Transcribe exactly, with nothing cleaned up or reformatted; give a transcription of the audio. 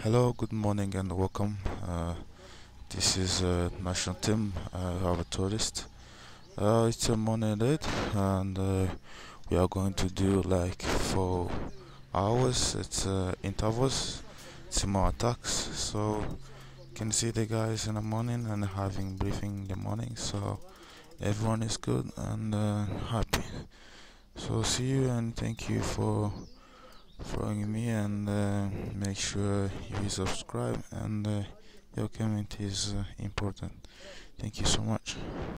Hello, good morning and welcome. Uh, this is uh, national team. Uh, we have a tourist. Uh, it's a morning date, and uh, we are going to do like four hours. It's uh, intervals, it's more attacks. So you can see the guys in the morning and having briefing in the morning. So everyone is good and uh, happy. So see you and thank you for following me, and uh, make sure you subscribe, and uh, your comment is uh, important. Thank you so much.